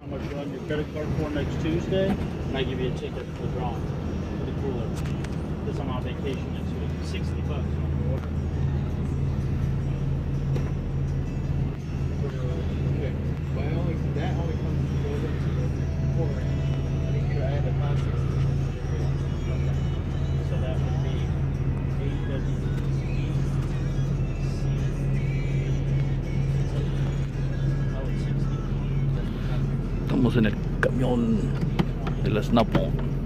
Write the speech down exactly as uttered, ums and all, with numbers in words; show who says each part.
Speaker 1: much you run your credit card for next Tuesday, and I give you a ticket for the drawing for the cooler. Because I'm on vacation next week. Sixty bucks on the order.
Speaker 2: Okay. Well, only that only comes goes up to the quarter inch. I think you add the five sixty.
Speaker 1: Okay. So that would be eight W E C. Oh, it's sixty.
Speaker 3: Estamos en el camión de la Snap-on.